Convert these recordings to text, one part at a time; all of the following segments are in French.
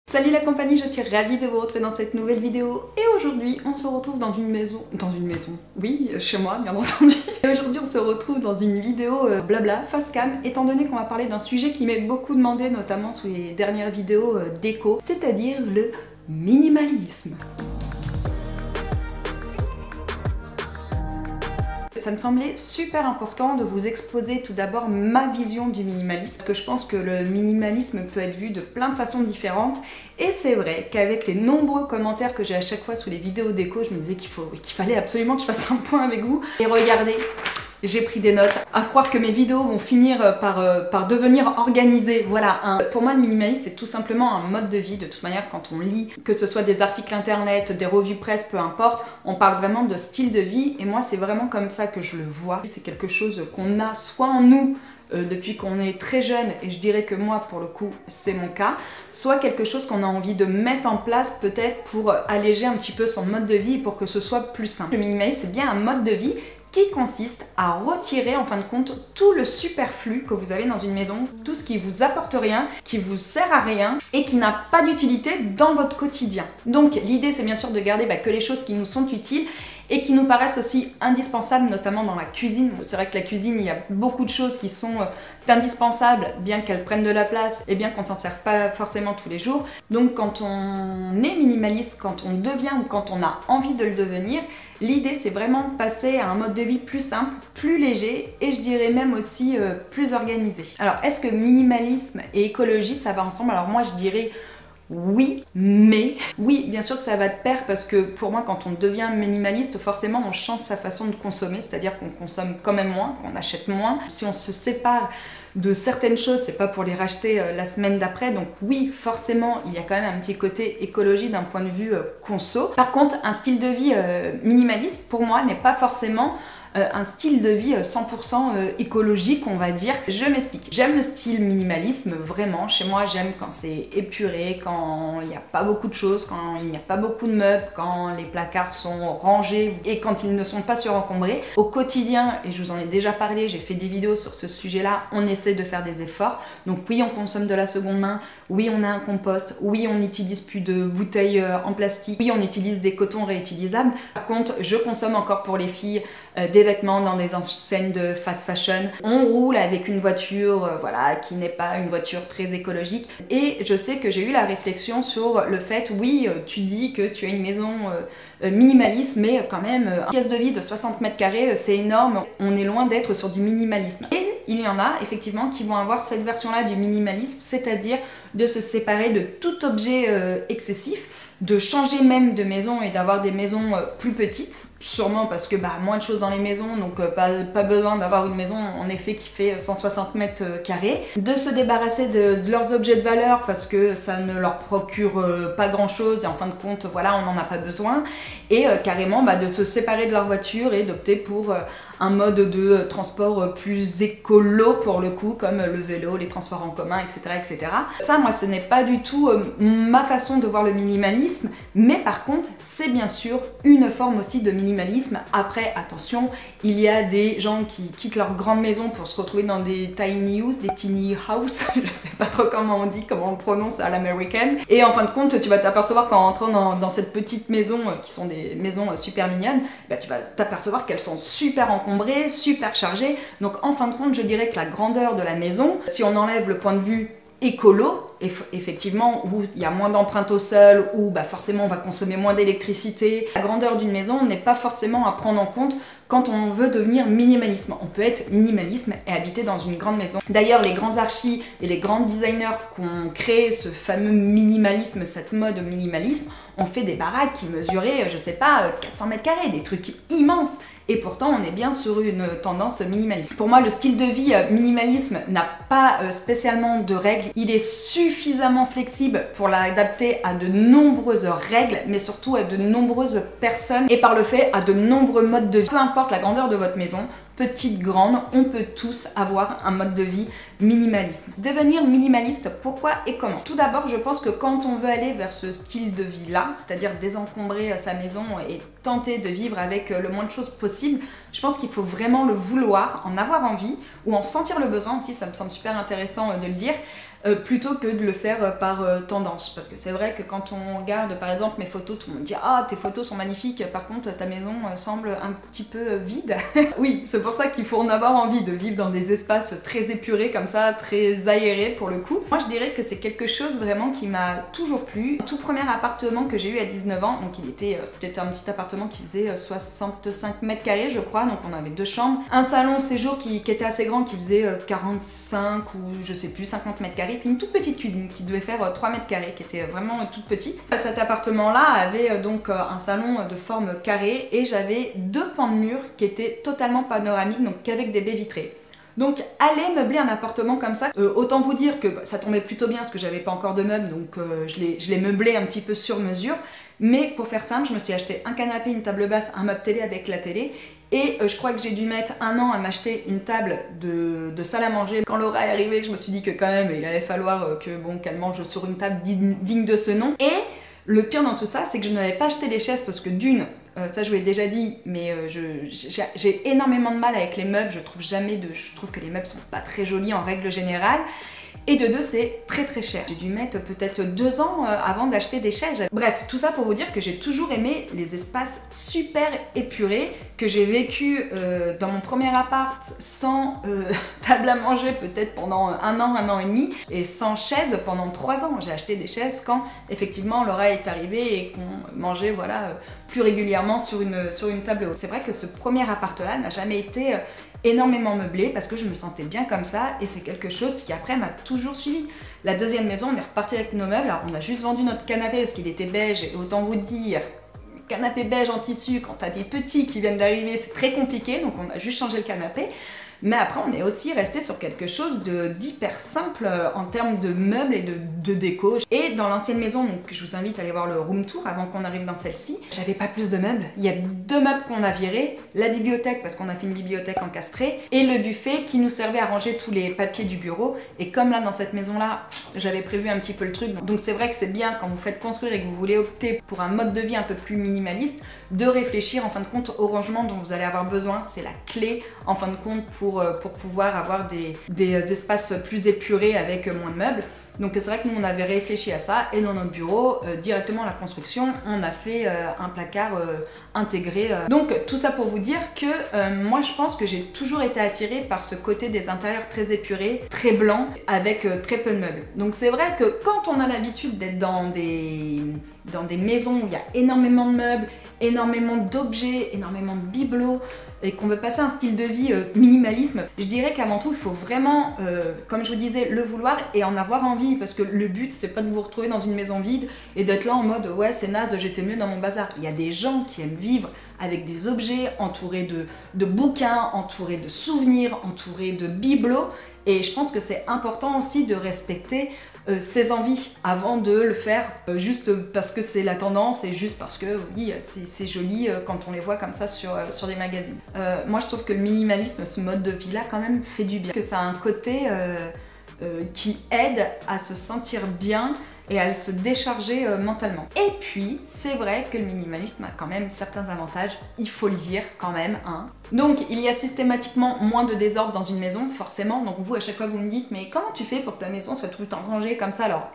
Salut la compagnie, je suis ravie de vous retrouver dans cette nouvelle vidéo et aujourd'hui on se retrouve dans une maison, oui, chez moi bien entendu. Et aujourd'hui on se retrouve dans une vidéo blabla, face cam, étant donné qu'on va parler d'un sujet qui m'est beaucoup demandé, notamment sous les dernières vidéos déco, c'est-à-dire le minimalisme. Ça me semblait super important de vous exposer tout d'abord ma vision du minimalisme, parce que je pense que le minimalisme peut être vu de plein de façons différentes, et c'est vrai qu'avec les nombreux commentaires que j'ai à chaque fois sous les vidéos déco, je me disais qu'il fallait absolument que je fasse un point avec vous. Et regardez, j'ai pris des notes, à croire que mes vidéos vont finir par devenir organisées. Voilà, pour moi le minimalisme c'est tout simplement un mode de vie. De toute manière, quand on lit, que ce soit des articles internet, des revues presse, peu importe, on parle vraiment de style de vie, et moi c'est vraiment comme ça que je le vois. C'est quelque chose qu'on a soit en nous depuis qu'on est très jeune, et je dirais que moi pour le coup c'est mon cas, soit quelque chose qu'on a envie de mettre en place peut-être pour alléger un petit peu son mode de vie, pour que ce soit plus simple. Le minimalisme c'est bien un mode de vie qui consiste à retirer en fin de compte tout le superflu que vous avez dans une maison, tout ce qui vous apporte rien, qui vous sert à rien et qui n'a pas d'utilité dans votre quotidien. Donc l'idée c'est bien sûr de garder que les choses qui nous sont utiles et qui nous paraissent aussi indispensables, notamment dans la cuisine. C'est vrai que la cuisine, il y a beaucoup de choses qui sont indispensables, bien qu'elles prennent de la place et bien qu'on ne s'en serve pas forcément tous les jours. Donc quand on est minimaliste, quand on devient ou quand on a envie de le devenir, l'idée c'est vraiment de passer à un mode de vie plus simple, plus léger et je dirais même aussi plus organisé. Alors est-ce que minimalisme et écologie ça va ensemble? Alors moi je dirais oui, mais oui, bien sûr que ça va de pair, parce que pour moi quand on devient minimaliste, forcément on change sa façon de consommer, c'est-à-dire qu'on consomme quand même moins, qu'on achète moins. Si on se sépare de certaines choses, c'est pas pour les racheter la semaine d'après, donc oui, forcément il y a quand même un petit côté écologie d'un point de vue conso. Par contre, un style de vie minimaliste pour moi n'est pas forcément un style de vie 100% écologique, on va dire. Je m'explique. J'aime le style minimalisme, vraiment. Chez moi, j'aime quand c'est épuré, quand il n'y a pas beaucoup de choses, quand il n'y a pas beaucoup de meubles, quand les placards sont rangés et quand ils ne sont pas surencombrés. Au quotidien, et je vous en ai déjà parlé, j'ai fait des vidéos sur ce sujet-là, on essaie de faire des efforts. Donc oui, on consomme de la seconde main, oui, on a un compost, oui, on n'utilise plus de bouteilles en plastique, oui, on utilise des cotons réutilisables. Par contre, je consomme encore pour les filles des vêtements dans des enseignes de fast fashion. On roule avec une voiture voilà, qui n'est pas une voiture très écologique. Et je sais que j'ai eu la réflexion sur le fait, oui, tu dis que tu as une maison minimaliste, mais quand même, une pièce de vie de 60 mètres carrés, c'est énorme. On est loin d'être sur du minimalisme. Et il y en a effectivement qui vont avoir cette version-là du minimalisme, c'est-à-dire de se séparer de tout objet excessif, de changer même de maison et d'avoir des maisons plus petites. Sûrement parce que moins de choses dans les maisons, donc pas besoin d'avoir une maison en effet qui fait 160 mètres carrés. De se débarrasser de leurs objets de valeur parce que ça ne leur procure pas grand chose et en fin de compte voilà, on n'en a pas besoin. Et carrément de se séparer de leur voiture et d'opter pour un mode de transport plus écolo pour le coup, comme le vélo, les transports en commun, etc. etc. Ça, moi, ce n'est pas du tout ma façon de voir le minimalisme, mais par contre, c'est bien sûr une forme aussi de minimalisme. Après, attention, il y a des gens qui quittent leur grande maison pour se retrouver dans des tiny house, des tiny house, je sais pas trop comment on dit, comment on prononce à l'américaine, et en fin de compte, tu vas t'apercevoir qu'en entrant dans cette petite maison, qui sont des maisons super mignonnes, tu vas t'apercevoir qu'elles sont super encombrées, super chargées. Donc en fin de compte, je dirais que la grandeur de la maison, si on enlève le point de vue écolo, effectivement, où il y a moins d'empreintes au sol, où forcément on va consommer moins d'électricité, la grandeur d'une maison n'est pas forcément à prendre en compte quand on veut devenir minimaliste. On peut être minimaliste et habiter dans une grande maison. D'ailleurs, les grands archis et les grands designers qui ont créé ce fameux minimalisme, cette mode minimalisme, ont fait des baraques qui mesuraient, je sais pas, 400 mètres carrés, des trucs immenses. Et pourtant, on est bien sur une tendance minimaliste. Pour moi, le style de vie minimalisme n'a pas spécialement de règles. Il est suffisamment flexible pour l'adapter à de nombreuses règles, mais surtout à de nombreuses personnes et par le fait à de nombreux modes de vie. Peu importe la grandeur de votre maison, petite, grande, on peut tous avoir un mode de vie minimalisme. Devenir minimaliste, pourquoi et comment? Tout d'abord, je pense que quand on veut aller vers ce style de vie-là, c'est-à-dire désencombrer sa maison et tenter de vivre avec le moins de choses possible, je pense qu'il faut vraiment le vouloir, en avoir envie, ou en sentir le besoin aussi, ça me semble super intéressant de le dire, plutôt que de le faire par tendance. Parce que c'est vrai que quand on regarde par exemple mes photos, tout le monde dit ah tes photos sont magnifiques, par contre ta maison semble un petit peu vide. Oui, c'est pour ça qu'il faut en avoir envie de vivre dans des espaces très épurés comme ça, très aérés pour le coup. Moi je dirais que c'est quelque chose vraiment qui m'a toujours plu. Le tout premier appartement que j'ai eu à 19 ans, donc c'était un petit appartement qui faisait 65 mètres carrés je crois, donc on avait 2 chambres, un salon séjour qui était assez grand qui faisait 45 ou je sais plus 50 mètres carrés, puis une toute petite cuisine qui devait faire 3 mètres carrés qui était vraiment toute petite. Cet appartement là avait donc un salon de forme carrée et j'avais 2 pans de mur qui étaient totalement panoramiques, donc qu'avec des baies vitrées. Donc aller meubler un appartement comme ça, autant vous dire que ça tombait plutôt bien parce que j'avais pas encore de meubles, donc je l'ai meublé un petit peu sur mesure. Mais pour faire simple, je me suis acheté un canapé, une table basse, un meuble télé avec la télé. Et je crois que j'ai dû mettre 1 an à m'acheter une table de salle à manger. Quand Laura est arrivée, je me suis dit que quand même il allait falloir qu'elle mange sur une table digne de ce nom. Et le pire dans tout ça, c'est que je n'avais pas acheté les chaises parce que d'une, ça je vous l'ai déjà dit, mais j'ai énormément de mal avec les meubles. Je trouve que les meubles sont pas très jolis en règle générale. Et de deux, c'est très très cher. J'ai dû mettre peut-être 2 ans avant d'acheter des chaises. Bref, tout ça pour vous dire que j'ai toujours aimé les espaces super épurés, que j'ai vécu dans mon premier appart sans table à manger peut-être pendant 1 an et demi, et sans chaise pendant 3 ans. J'ai acheté des chaises quand effectivement Laura est arrivée et qu'on mangeait voilà, plus régulièrement sur une table haute. C'est vrai que ce premier appart-là n'a jamais été énormément meublé parce que je me sentais bien comme ça et c'est quelque chose qui après m'a toujours suivi. La deuxième maison, on est reparti avec nos meubles. Alors on a juste vendu notre canapé parce qu'il était beige et autant vous dire, canapé beige en tissu quand t'as des petits qui viennent d'arriver c'est très compliqué, donc on a juste changé le canapé. Mais après on est aussi resté sur quelque chose d'hyper simple en termes de meubles et de déco. Et dans l'ancienne maison, donc je vous invite à aller voir le room tour avant qu'on arrive dans celle-ci, j'avais pas plus de meubles. Il y a 2 meubles qu'on a virés, la bibliothèque parce qu'on a fait une bibliothèque encastrée et le buffet qui nous servait à ranger tous les papiers du bureau. Et comme là dans cette maison-là, j'avais prévu un petit peu le truc. Donc c'est vrai que c'est bien quand vous faites construire et que vous voulez opter pour un mode de vie un peu plus minimaliste, de réfléchir en fin de compte au rangement dont vous allez avoir besoin. C'est la clé en fin de compte pour pouvoir avoir des espaces plus épurés avec moins de meubles. Donc c'est vrai que nous on avait réfléchi à ça et dans notre bureau, directement à la construction, on a fait un placard intégré. Donc tout ça pour vous dire que moi je pense que j'ai toujours été attirée par ce côté des intérieurs très épurés, très blancs, avec très peu de meubles. Donc c'est vrai que quand on a l'habitude d'être dans des maisons où il y a énormément de meubles, énormément d'objets, énormément de bibelots, et qu'on veut passer un style de vie minimalisme, je dirais qu'avant tout il faut vraiment, comme je vous disais, le vouloir et en avoir envie, parce que le but c'est pas de vous retrouver dans une maison vide et d'être là en mode ouais c'est naze, j'étais mieux dans mon bazar. Il y a des gens qui aiment vivre avec des objets, entourés de bouquins, entourés de souvenirs, entourés de bibelots, et je pense que c'est important aussi de respecter ses envies avant de le faire juste parce que c'est la tendance et juste parce que oui c'est joli quand on les voit comme ça sur des magazines. Moi je trouve que le minimalisme, ce mode de vie là quand même fait du bien, que ça a un côté qui aide à se sentir bien et à se décharger mentalement. Et puis, c'est vrai que le minimalisme a quand même certains avantages, il faut le dire quand même, hein. Donc, il y a systématiquement moins de désordre dans une maison, forcément. Donc vous, à chaque fois, vous me dites, mais comment tu fais pour que ta maison soit tout le temps rangée comme ça alors?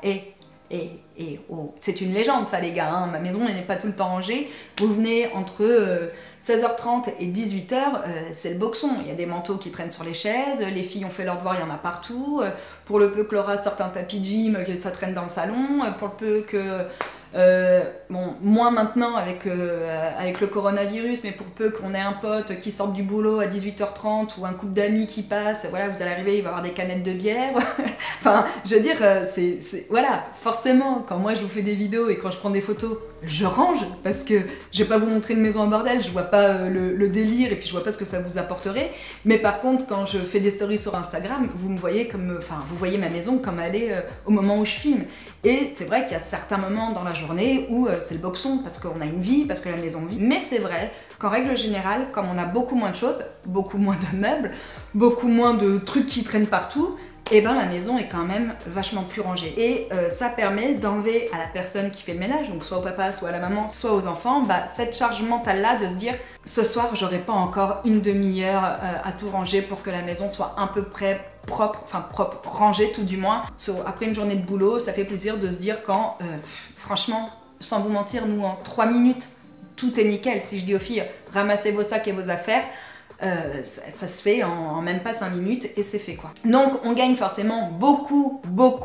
Oh, c'est une légende ça les gars, hein. Ma maison elle n'est pas tout le temps rangée. Vous venez entre 16h30 et 18h, c'est le boxon. Il y a des manteaux qui traînent sur les chaises, les filles ont fait leur devoir, il y en a partout. Pour le peu que Laura sorte un tapis de gym, que ça traîne dans le salon. Pour le peu que... bon, moins maintenant avec le coronavirus, mais pour peu qu'on ait un pote qui sorte du boulot à 18h30 ou un couple d'amis qui passe, voilà, vous allez arriver, il va y avoir des canettes de bière. Enfin, je veux dire, voilà, forcément, quand moi je vous fais des vidéos et quand je prends des photos, je range, parce que je vais pas vous montrer une maison en bordel, je vois pas le délire et puis je vois pas ce que ça vous apporterait. Mais par contre, quand je fais des stories sur Instagram, vous me voyez comme, enfin, vous voyez ma maison comme elle est au moment où je filme. Et c'est vrai qu'il y a certains moments dans la journée où c'est le boxon, parce qu'on a une vie, parce que la maison vit. Mais c'est vrai qu'en règle générale, comme on a beaucoup moins de choses, beaucoup moins de meubles, beaucoup moins de trucs qui traînent partout, et ben la maison est quand même vachement plus rangée. Et ça permet d'enlever à la personne qui fait le ménage, donc soit au papa, soit à la maman, soit aux enfants, bah, cette charge mentale-là de se dire « ce soir, j'aurai pas encore une demi-heure à tout ranger pour que la maison soit à peu près propre, enfin propre, rangé tout du moins. Après une journée de boulot, ça fait plaisir de se dire quand, franchement, sans vous mentir, nous en 3 minutes, tout est nickel. Si je dis aux filles, ramassez vos sacs et vos affaires, ça se fait en même pas 5 minutes et c'est fait quoi. Donc on gagne forcément beaucoup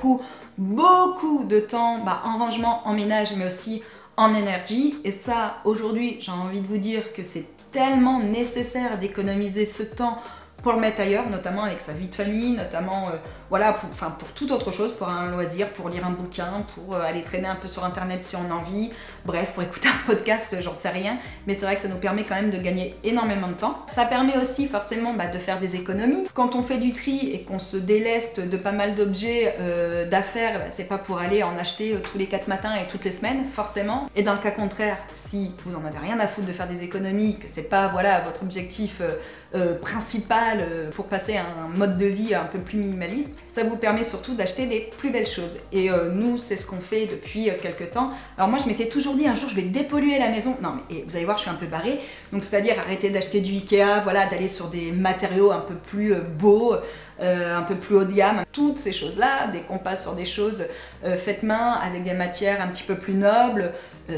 de temps en rangement, en ménage, mais aussi en énergie. Et ça, aujourd'hui, j'ai envie de vous dire que c'est tellement nécessaire d'économiser ce temps pour le mettre ailleurs, notamment avec sa vie de famille, notamment voilà, pour toute autre chose, pour un loisir, pour lire un bouquin, pour aller traîner un peu sur internet si on a envie, bref, pour écouter un podcast, j'en sais rien, mais c'est vrai que ça nous permet quand même de gagner énormément de temps. Ça permet aussi forcément de faire des économies. Quand on fait du tri et qu'on se déleste de pas mal d'objets, d'affaires, c'est pas pour aller en acheter tous les 4 matins et toutes les semaines, forcément. Et dans le cas contraire, si vous en avez rien à foutre de faire des économies, que c'est pas voilà, votre objectif principal pour passer à un mode de vie un peu plus minimaliste, ça vous permet surtout d'acheter des plus belles choses. Et nous, c'est ce qu'on fait depuis quelques temps. Alors moi, je m'étais toujours dit, un jour, je vais dépolluer la maison. Non, mais vous allez voir, je suis un peu barrée. Donc, c'est-à-dire arrêter d'acheter du Ikea, voilà, d'aller sur des matériaux un peu plus beaux, un peu plus haut de gamme. Toutes ces choses-là, dès qu'on passe sur des choses faites main, avec des matières un petit peu plus nobles,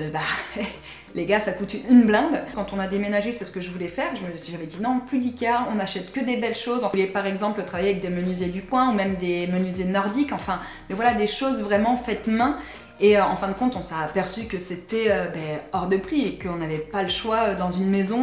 les gars, ça coûte une blinde. Quand on a déménagé, c'est ce que je voulais faire. J'avais dit non, plus d'Ikea, on n'achète que des belles choses. On voulait par exemple travailler avec des menuisiers du coin ou même des menuisiers nordiques, enfin, mais voilà, des choses vraiment faites main. Et en fin de compte, on s'est aperçu que c'était hors de prix et qu'on n'avait pas le choix dans une maison.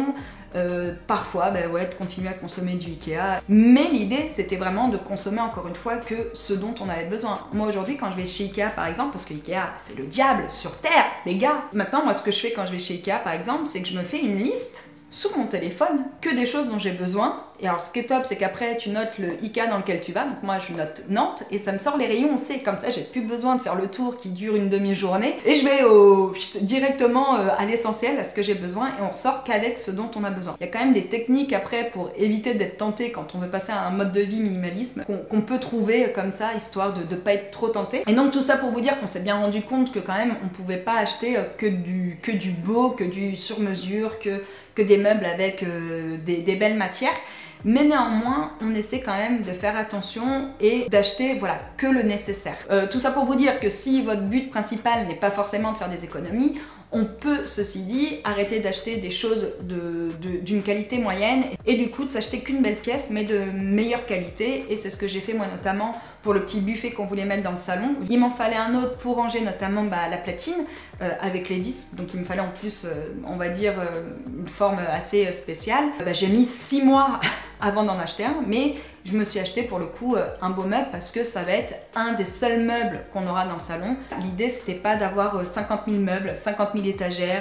Parfois, de continuer à consommer du Ikea. Mais l'idée, c'était vraiment de consommer encore une fois que ce dont on avait besoin. Moi aujourd'hui, quand je vais chez Ikea par exemple, parce que Ikea, c'est le diable sur terre, les gars. Maintenant, moi, ce que je fais quand je vais chez Ikea par exemple, c'est que je me fais une liste sous mon téléphone, que des choses dont j'ai besoin. Et alors ce qui est top, c'est qu'après tu notes le Ikea dans lequel tu vas. Donc moi je note Nantes et ça me sort les rayons, on sait, comme ça j'ai plus besoin de faire le tour qui dure une demi-journée. Et je vais directement à l'essentiel, à ce que j'ai besoin, et on ressort qu'avec ce dont on a besoin. Il y a quand même des techniques après pour éviter d'être tenté quand on veut passer à un mode de vie minimalisme qu'on peut trouver comme ça, histoire de ne pas être trop tenté. Et donc tout ça pour vous dire qu'on s'est bien rendu compte que quand même on pouvait pas acheter que du beau, que du sur-mesure, que des meubles avec des belles matières. Mais néanmoins, on essaie quand même de faire attention et d'acheter voilà, que le nécessaire. Tout ça pour vous dire que si votre but principal n'est pas forcément de faire des économies, on peut, ceci dit, arrêter d'acheter des choses d'une qualité moyenne et du coup de s'acheter qu'une belle pièce mais de meilleure qualité. Et c'est ce que j'ai fait moi notamment pour le petit buffet qu'on voulait mettre dans le salon. Il m'en fallait un autre pour ranger notamment la platine avec les disques, donc il me fallait en plus, on va dire, une forme assez spéciale. J'ai mis 6 mois avant d'en acheter un, mais je me suis acheté pour le coup un beau meuble parce que ça va être un des seuls meubles qu'on aura dans le salon. L'idée c'était pas d'avoir 50 000 meubles, 50 000 étagères,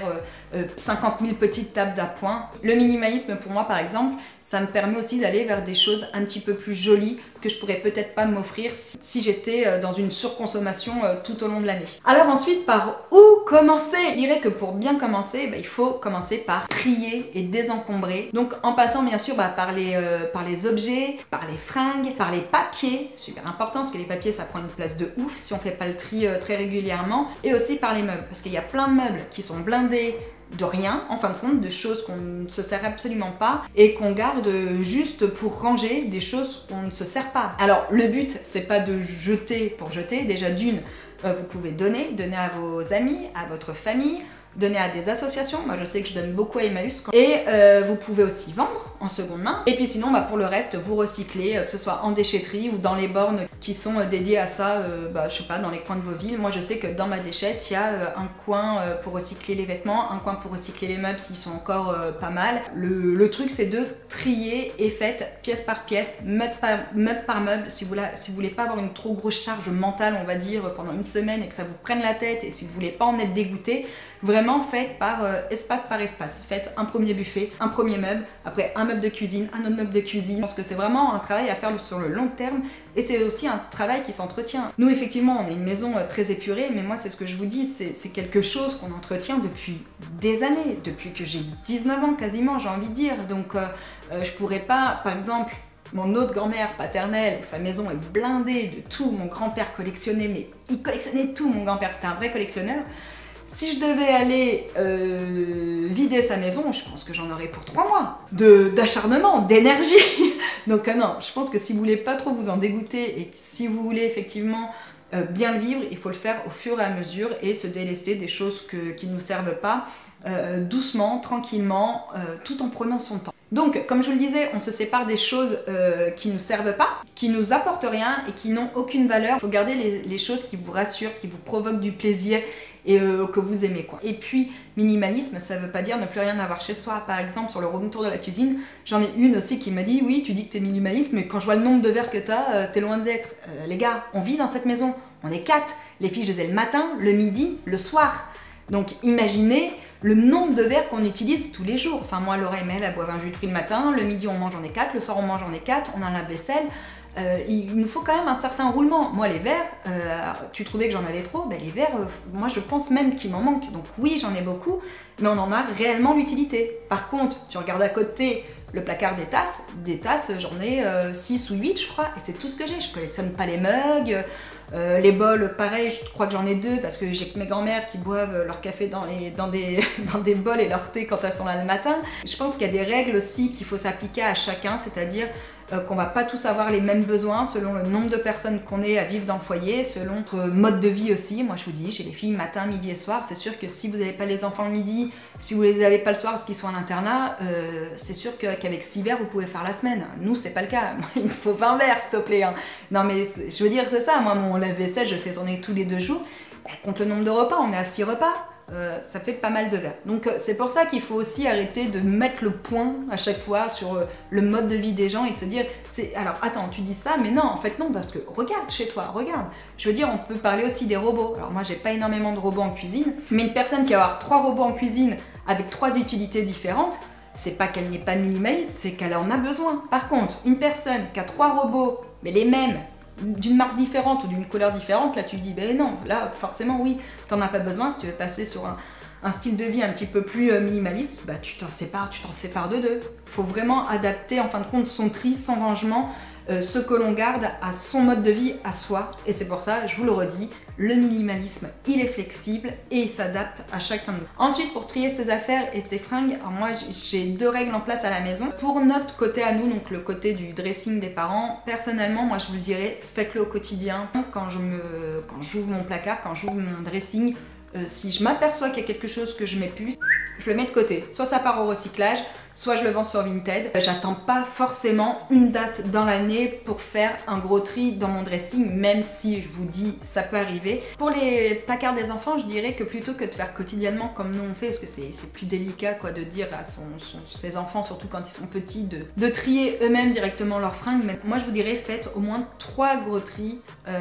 50 000 petites tables d'appoint. Le minimalisme pour moi par exemple, ça me permet aussi d'aller vers des choses un petit peu plus jolies que je pourrais peut-être pas m'offrir si j'étais dans une surconsommation tout au long de l'année. Alors ensuite, par où commencer? Je dirais que pour bien commencer, il faut commencer par trier et désencombrer. Donc en passant bien sûr par les objets, par les fringues, par les papiers, super important parce que les papiers ça prend une place de ouf si on fait pas le tri très régulièrement, et aussi par les meubles parce qu'il y a plein de meubles qui sont blindés de rien, en fin de compte, de choses qu'on ne se sert absolument pas et qu'on garde juste pour ranger des choses qu'on ne se sert pas. Alors le but c'est pas de jeter pour jeter, déjà d'une, vous pouvez donner à vos amis, à votre famille, donner à des associations, moi je sais que je donne beaucoup à Emmaüs, et vous pouvez aussi vendre en seconde main, et puis sinon pour le reste vous recyclez, que ce soit en déchetterie ou dans les bornes qui sont dédiées à ça, je sais pas, dans les coins de vos villes. Moi je sais que dans ma déchette il y a un coin pour recycler les vêtements, un coin pour recycler les meubles s'ils sont encore pas mal. Le truc c'est de trier et faites pièce par pièce, meuble par meuble, si vous voulez pas avoir une trop grosse charge mentale on va dire pendant une semaine et que ça vous prenne la tête, et si vous voulez pas en être dégoûté, vraiment faites par espace. Faites un premier buffet, un premier meuble, après un meuble de cuisine, un autre meuble de cuisine. Je pense que c'est vraiment un travail à faire sur le long terme et c'est aussi un travail qui s'entretient. Nous effectivement on est une maison très épurée, mais moi c'est ce que je vous dis, c'est quelque chose qu'on entretient depuis des années, depuis que j'ai 19 ans quasiment, j'ai envie de dire. Donc je pourrais pas, par exemple, mon autre grand-mère paternelle, où sa maison est blindée de tout, mon grand-père collectionnait, mais il collectionnait tout, mon grand-père c'était un vrai collectionneur. Si je devais aller vider sa maison, je pense que j'en aurais pour 3 mois d'acharnement, d'énergie. Donc non, je pense que si vous voulez pas trop vous en dégoûter et si vous voulez effectivement bien le vivre, il faut le faire au fur et à mesure et se délester des choses qui ne nous servent pas, doucement, tranquillement, tout en prenant son temps. Donc, comme je vous le disais, on se sépare des choses qui ne nous servent pas, qui nous apportent rien et qui n'ont aucune valeur. Il faut garder les choses qui vous rassurent, qui vous provoquent du plaisir et que vous aimez, quoi. Et puis, minimalisme, ça veut pas dire ne plus rien avoir chez soi. Par exemple, sur le room tour de la cuisine, j'en ai une aussi qui m'a dit « Oui, tu dis que t'es minimaliste, mais quand je vois le nombre de verres que t'es loin d'être. Les gars, on vit dans cette maison, on est 4. Les filles, je les ai le matin, le midi, le soir. Donc, imaginez le nombre de verres qu'on utilise tous les jours. Enfin, moi, Laura et Mel, elles boivent un jus de fruits le matin, le midi, on mange, on est 4, le soir, on mange, on est 4, on a un lave-vaisselle. Il nous faut quand même un certain roulement. Moi, les verres, tu trouvais que j'en avais trop, ben, les verres, moi, je pense même qu'il m'en manque. Donc oui, j'en ai beaucoup, mais on en a réellement l'utilité. Par contre, tu regardes à côté le placard des tasses, j'en ai 6 ou 8, je crois, et c'est tout ce que j'ai. Je collectionne pas les mugs. Les bols, pareil, je crois que j'en ai 2 parce que j'ai que mes grand-mères qui boivent leur café dans des bols et leur thé quand elles sont là le matin. Je pense qu'il y a des règles aussi qu'il faut s'appliquer à chacun, c'est-à-dire qu'on va pas tous avoir les mêmes besoins selon le nombre de personnes qu'on est à vivre dans le foyer, selon notre mode de vie aussi. Moi je vous dis, j'ai les filles matin, midi et soir. C'est sûr que si vous n'avez pas les enfants le midi, si vous les avez pas le soir parce qu'ils sont à l'internat, c'est sûr qu'avec 6 verres vous pouvez faire la semaine. Nous c'est pas le cas, moi, il me faut 20 verres s'il te plaît. Hein. Non mais je veux dire c'est ça, moi mon lave-vaisselle je fais tourner tous les 2 jours. Contre le nombre de repas, on est à 6 repas. Ça fait pas mal de verres. Donc c'est pour ça qu'il faut aussi arrêter de mettre le point à chaque fois sur le mode de vie des gens et de se dire alors attends tu dis ça mais non en fait non parce que regarde chez toi, regarde. Je veux dire on peut parler aussi des robots. Alors moi j'ai pas énormément de robots en cuisine mais une personne qui va avoir 3 robots en cuisine avec 3 utilités différentes, c'est pas qu'elle n'est pas minimaliste, c'est qu'elle en a besoin. Par contre une personne qui a 3 robots mais les mêmes d'une marque différente ou d'une couleur différente, là tu dis ben non, là forcément oui, t'en as pas besoin. Si tu veux passer sur un style de vie un petit peu plus minimaliste, bah tu t'en sépares de 2. Faut vraiment adapter en fin de compte son tri, son rangement, ce que l'on garde à son mode de vie, à soi. Et c'est pour ça, je vous le redis, le minimalisme, il est flexible et il s'adapte à chacun de nous. Ensuite, pour trier ses affaires et ses fringues, alors moi j'ai 2 règles en place à la maison. Pour notre côté à nous, donc le côté du dressing des parents, personnellement, moi je vous le dirais, faites-le au quotidien. Quand j'ouvre mon placard, quand j'ouvre mon dressing, si je m'aperçois qu'il y a quelque chose que je mets plus, je le mets de côté. Soit ça part au recyclage, soit je le vends sur Vinted. J'attends pas forcément une date dans l'année pour faire un gros tri dans mon dressing, même si je vous dis ça peut arriver. Pour les placards des enfants, je dirais que plutôt que de faire quotidiennement comme nous on fait, parce que c'est plus délicat quoi, de dire à ses enfants, surtout quand ils sont petits, de trier eux-mêmes directement leurs fringues. Mais moi je vous dirais faites au moins 3 gros tris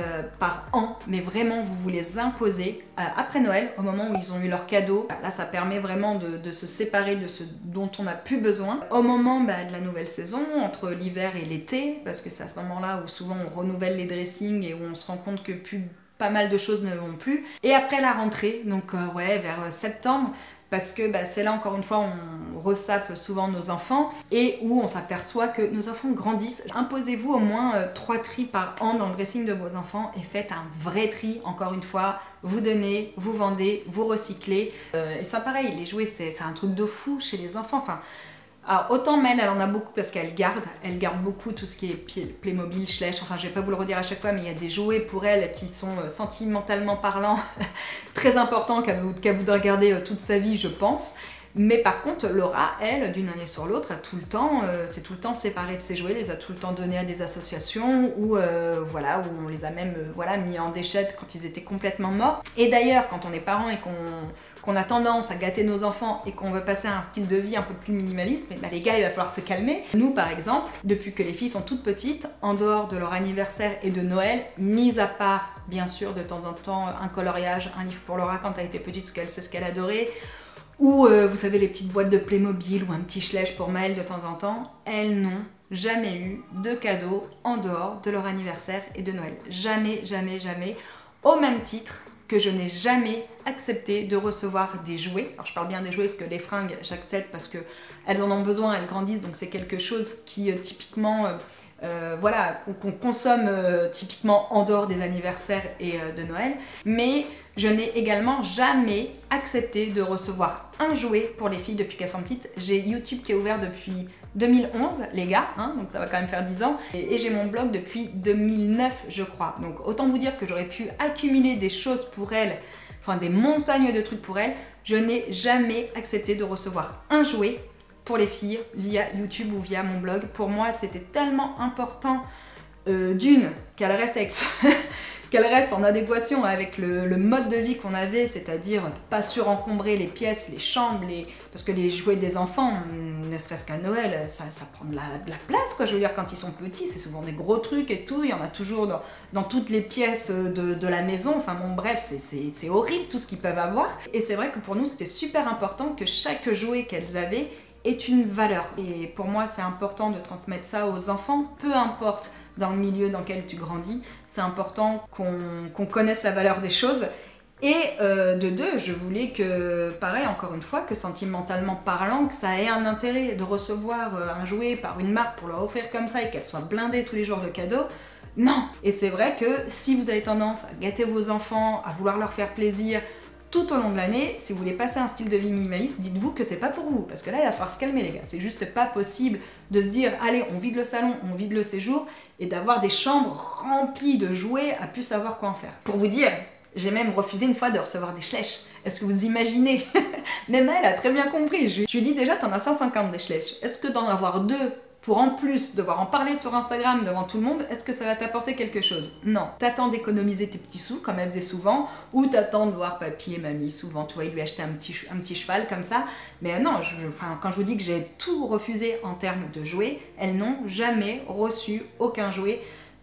par an, mais vraiment vous vous les imposez après Noël, au moment où ils ont eu leur cadeau. Là ça permet vraiment de se séparer de ce dont on n'a plus besoin. Au moment de la nouvelle saison, entre l'hiver et l'été, parce que c'est à ce moment-là où souvent on renouvelle les dressings et où on se rend compte que pas mal de choses ne vont plus. Et après la rentrée, donc ouais, vers septembre, parce que c'est là encore une fois on ressape souvent nos enfants et où on s'aperçoit que nos enfants grandissent. Imposez-vous au moins 3 tris par an dans le dressing de vos enfants et faites un vrai tri, encore une fois, vous donnez, vous vendez, vous recyclez. Et ça pareil, les jouets c'est un truc de fou chez les enfants. Enfin, alors autant Mel, elle en a beaucoup parce qu'elle garde beaucoup tout ce qui est Playmobil, Schleich, enfin je vais pas vous le redire à chaque fois mais il y a des jouets pour elle qui sont sentimentalement parlant très importants qu'elle voudra garder toute sa vie je pense. Mais par contre Laura, elle, d'une année sur l'autre, s'est tout le temps séparée de ses jouets, les a tout le temps donnés à des associations ou voilà, où on les a même mis en déchetterie quand ils étaient complètement morts. Et d'ailleurs quand on est parent et qu'on a tendance à gâter nos enfants et qu'on veut passer à un style de vie un peu plus minimaliste, mais les gars, il va falloir se calmer. Nous, par exemple, depuis que les filles sont toutes petites, en dehors de leur anniversaire et de Noël, mis à part, bien sûr, de temps en temps, un coloriage, un livre pour Laura quand elle était petite, parce qu'elle sait ce qu'elle adorait, ou, vous savez, les petites boîtes de Playmobil ou un petit Schleich pour Maëlle de temps en temps, elles n'ont jamais eu de cadeaux en dehors de leur anniversaire et de Noël. Jamais, jamais, jamais. Au même titre que je n'ai jamais accepté de recevoir des jouets. Alors je parle bien des jouets parce que les fringues j'accepte parce qu'elles en ont besoin, elles grandissent, donc c'est quelque chose qui typiquement, voilà, qu'on consomme typiquement en dehors des anniversaires et de Noël. Mais Je n'ai également jamais accepté de recevoir un jouet pour les filles depuis qu'elles sont petites. J'ai YouTube qui est ouvert depuis 2011, les gars, hein, donc ça va quand même faire 10 ans. Et j'ai mon blog depuis 2009, je crois. Donc autant vous dire que j'aurais pu accumuler des choses pour elles, enfin des montagnes de trucs pour elles. Je n'ai jamais accepté de recevoir un jouet pour les filles via YouTube ou via mon blog. Pour moi, c'était tellement important, d'une, qu'elle reste avec qu'elle reste en adéquation avec le mode de vie qu'on avait, c'est-à-dire pas surencombrer les pièces, les chambres, parce que les jouets des enfants, ne serait-ce qu'à Noël, ça prend de la place, quoi. Je veux dire, quand ils sont petits, c'est souvent des gros trucs et tout, il y en a toujours dans toutes les pièces de la maison, enfin bon bref, c'est horrible tout ce qu'ils peuvent avoir. Et c'est vrai que pour nous, c'était super important que chaque jouet qu'elles avaient ait une valeur. Et pour moi, c'est important de transmettre ça aux enfants, peu importe dans le milieu dans lequel tu grandis, c'est important qu'on connaisse la valeur des choses. Et de deux, je voulais que, pareil, encore une fois, que sentimentalement parlant, que ça ait un intérêt de recevoir un jouet par une marque pour leur offrir comme ça et qu'elle soit blindée tous les jours de cadeaux. Non! Et c'est vrai que si vous avez tendance à gâter vos enfants, à vouloir leur faire plaisir tout au long de l'année, si vous voulez passer un style de vie minimaliste, dites-vous que c'est pas pour vous, parce que là il va falloir se calmer les gars, c'est juste pas possible de se dire allez on vide le salon, on vide le séjour et d'avoir des chambres remplies de jouets à plus savoir quoi en faire. Pour vous dire, j'ai même refusé une fois de recevoir des schlèches. Est-ce que vous imaginez? Même elle a très bien compris, je lui dis déjà t'en as 150 des schlèches, est-ce que d'en avoir deux pour en plus devoir en parler sur Instagram devant tout le monde, est-ce que ça va t'apporter quelque chose? Non. T'attends d'économiser tes petits sous, comme elle faisait souvent, ou t'attends de voir papy et mamie, souvent, tu vois, il lui achetait un petit cheval comme ça. Mais non, quand je vous dis que j'ai tout refusé en termes de jouets, elles n'ont jamais reçu aucun jouet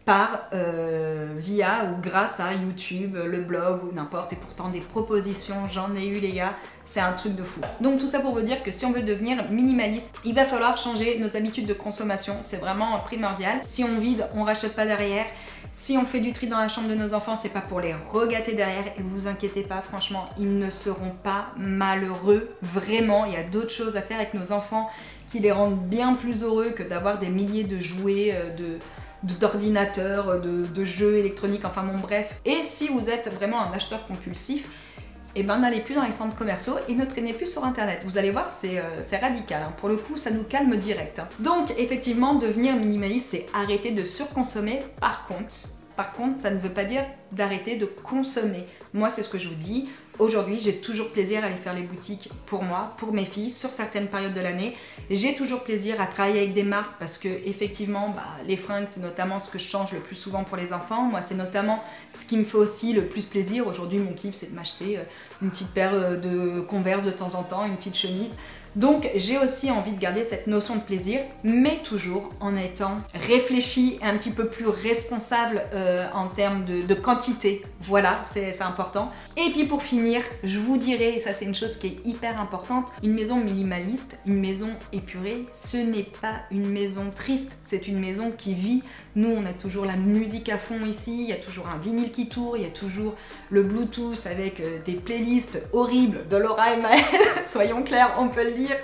via ou grâce à YouTube, le blog ou n'importe. Et pourtant des propositions, j'en ai eu les gars, c'est un truc de fou. Donc tout ça pour vous dire que si on veut devenir minimaliste, il va falloir changer nos habitudes de consommation, c'est vraiment primordial. Si on vide, on rachète pas derrière. Si on fait du tri dans la chambre de nos enfants, c'est pas pour les regâter derrière. Et vous inquiétez pas, franchement, ils ne seront pas malheureux. Vraiment, il y a d'autres choses à faire avec nos enfants qui les rendent bien plus heureux que d'avoir des milliers de jouets, d'ordinateurs, de jeux électroniques, enfin bon bref. Et si vous êtes vraiment un acheteur compulsif, et ben n'allez plus dans les centres commerciaux et ne traînez plus sur internet. Vous allez voir, c'est radical, hein. Pour le coup ça nous calme direct, hein. Donc effectivement, devenir minimaliste, c'est arrêter de surconsommer. Par contre, ça ne veut pas dire d'arrêter de consommer. Moi, c'est ce que je vous dis. Aujourd'hui, j'ai toujours plaisir à aller faire les boutiques pour moi, pour mes filles, sur certaines périodes de l'année. J'ai toujours plaisir à travailler avec des marques parce que, effectivement, les fringues, c'est notamment ce que je change le plus souvent pour les enfants. Moi, c'est notamment ce qui me fait aussi le plus plaisir. Aujourd'hui, mon kiff, c'est de m'acheter une petite paire de Converse de temps en temps, une petite chemise. Donc j'ai aussi envie de garder cette notion de plaisir, mais toujours en étant réfléchi et un petit peu plus responsable en termes de quantité. Voilà, c'est important. Et puis pour finir, je vous dirais, et ça c'est une chose qui est hyper importante, une maison minimaliste, une maison épurée, ce n'est pas une maison triste, c'est une maison qui vit. Nous, on a toujours la musique à fond ici, il y a toujours un vinyle qui tourne, il y a toujours le Bluetooth avec des playlists horribles de Laura et Maëlle, soyons clairs, on peut le dire.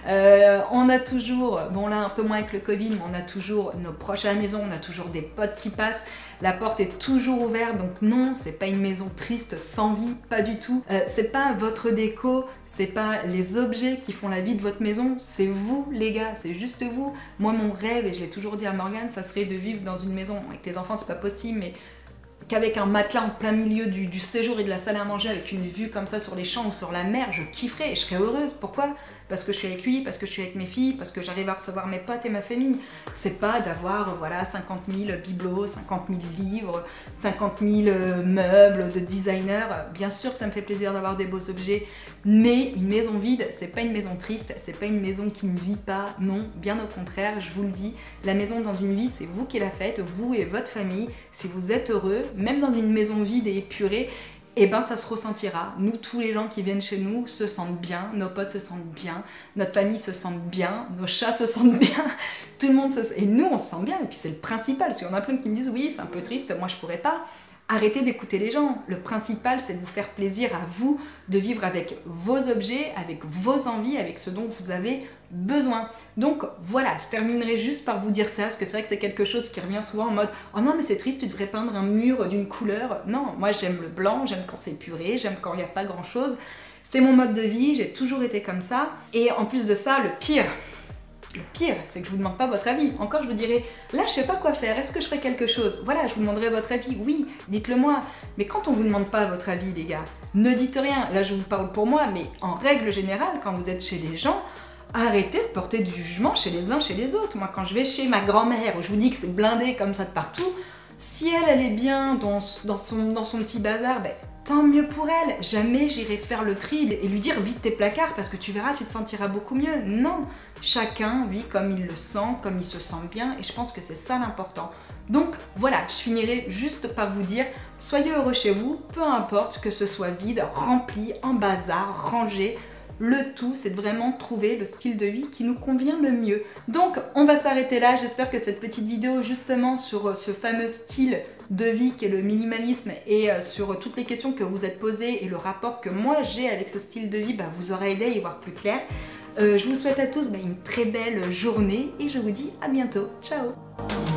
On a toujours, bon là un peu moins avec le Covid, mais on a toujours nos proches à la maison, on a toujours des potes qui passent, la porte est toujours ouverte, donc non, c'est pas une maison triste, sans vie, pas du tout. C'est pas votre déco, c'est pas les objets qui font la vie de votre maison, c'est vous les gars, c'est juste vous. Moi mon rêve, et je l'ai toujours dit à Morgane, ça serait de vivre dans une maison, avec les enfants c'est pas possible, mais qu'avec un matelas en plein milieu du séjour et de la salle à manger avec une vue comme ça sur les champs ou sur la mer, je kifferais et je serais heureuse. Pourquoi? Parce que je suis avec lui, parce que je suis avec mes filles, parce que j'arrive à recevoir mes potes et ma famille. C'est pas d'avoir voilà 50 000 bibelots, 50 000 livres, 50 000 meubles de designer. Bien sûr que ça me fait plaisir d'avoir des beaux objets, mais une maison vide, c'est pas une maison triste, c'est pas une maison qui ne vit pas, non, bien au contraire, je vous le dis. La maison dans une vie, c'est vous qui la faites, vous et votre famille. Si vous êtes heureux, même dans une maison vide et épurée, et ben ça se ressentira. Nous, tous les gens qui viennent chez nous se sentent bien, nos potes se sentent bien, notre famille se sent bien, nos chats se sentent bien, tout le monde se sent... Et nous, on se sent bien, et puis c'est le principal, parce qu'il y en a plein qui me disent « oui, c'est un peu triste, moi je pourrais pas ». Arrêtez d'écouter les gens. Le principal, c'est de vous faire plaisir à vous, de vivre avec vos objets, avec vos envies, avec ce dont vous avez besoin. Donc voilà, je terminerai juste par vous dire ça, parce que c'est vrai que c'est quelque chose qui revient souvent en mode « Oh non, mais c'est triste, tu devrais peindre un mur d'une couleur. » Non, moi j'aime le blanc, j'aime quand c'est épuré, j'aime quand il n'y a pas grand-chose. C'est mon mode de vie, j'ai toujours été comme ça. Et en plus de ça, le pire, c'est que je vous demande pas votre avis. Encore, je vous dirais, là, je sais pas quoi faire, est-ce que je ferai quelque chose? Voilà, je vous demanderai votre avis, oui, dites-le moi. Mais quand on vous demande pas votre avis, les gars, ne dites rien. Là, je vous parle pour moi, mais en règle générale, quand vous êtes chez les gens, arrêtez de porter du jugement chez les uns, chez les autres. Moi, quand je vais chez ma grand-mère, où je vous dis que c'est blindé comme ça de partout, si elle est bien dans son petit bazar, ben, tant mieux pour elle. Jamais j'irai faire le tri et lui dire vide tes placards parce que tu verras, tu te sentiras beaucoup mieux. Non, chacun vit comme il le sent, comme il se sent bien, et je pense que c'est ça l'important. Donc voilà, je finirai juste par vous dire, soyez heureux chez vous, peu importe que ce soit vide, rempli, en bazar, rangé. Le tout, c'est de vraiment trouver le style de vie qui nous convient le mieux. Donc, on va s'arrêter là. J'espère que cette petite vidéo, justement, sur ce fameux style de vie qu'est le minimalisme et sur toutes les questions que vous êtes posées et le rapport que moi j'ai avec ce style de vie, vous aura aidé à y voir plus clair. Je vous souhaite à tous une très belle journée et je vous dis à bientôt. Ciao!